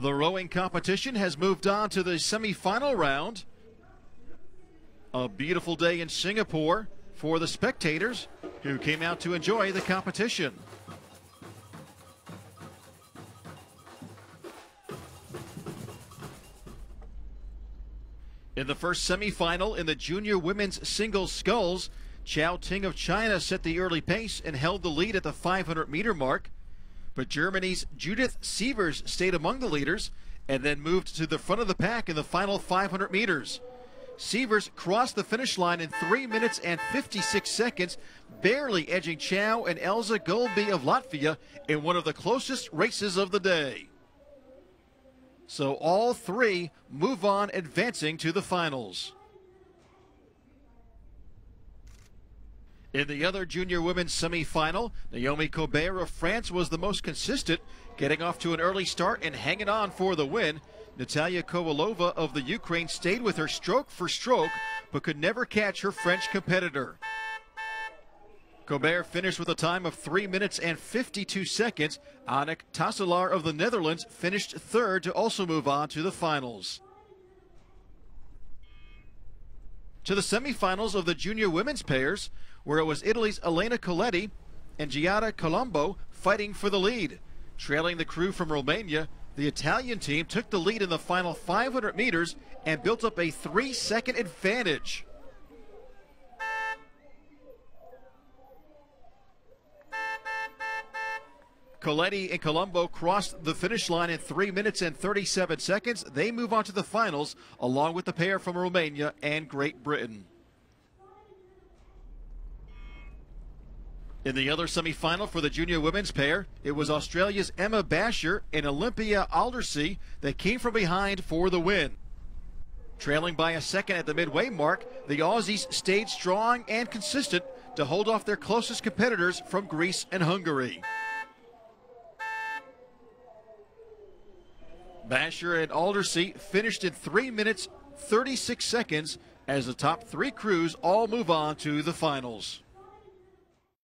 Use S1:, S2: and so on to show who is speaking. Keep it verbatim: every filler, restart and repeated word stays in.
S1: The rowing competition has moved on to the semifinal round. A beautiful day in Singapore for the spectators who came out to enjoy the competition. In the first semifinal in the junior women's singles sculls, Chao Ting of China set the early pace and held the lead at the five hundred meter mark. But Germany's Judith Sievers stayed among the leaders and then moved to the front of the pack in the final five hundred meters. Sievers crossed the finish line in three minutes and fifty-six seconds, barely edging Chao and Elza Gulbi of Latvia in one of the closest races of the day. So all three move on, advancing to the finals. In the other junior women's semifinal, Naomi Colbert of France was the most consistent, getting off to an early start and hanging on for the win. Natalia Kovalova of the Ukraine stayed with her stroke for stroke, but could never catch her French competitor. Colbert finished with a time of three minutes and fifty-two seconds. Annick Tasselaar of the Netherlands finished third to also move on to the finals. To the semifinals of the junior women's pairs, where it was Italy's Elena Coletti and Giada Colombo fighting for the lead. Trailing the crew from Romania, the Italian team took the lead in the final five hundred meters and built up a three-second advantage. Coletti and Colombo crossed the finish line in three minutes and thirty-seven seconds. They move on to the finals, along with the pair from Romania and Great Britain. In the other semifinal for the junior women's pair, it was Australia's Emma Basher and Olympia Aldersey that came from behind for the win. Trailing by a second at the midway mark, the Aussies stayed strong and consistent to hold off their closest competitors from Greece and Hungary. Basher and Aldersey finished in three minutes, thirty-six seconds as the top three crews all move on to the finals.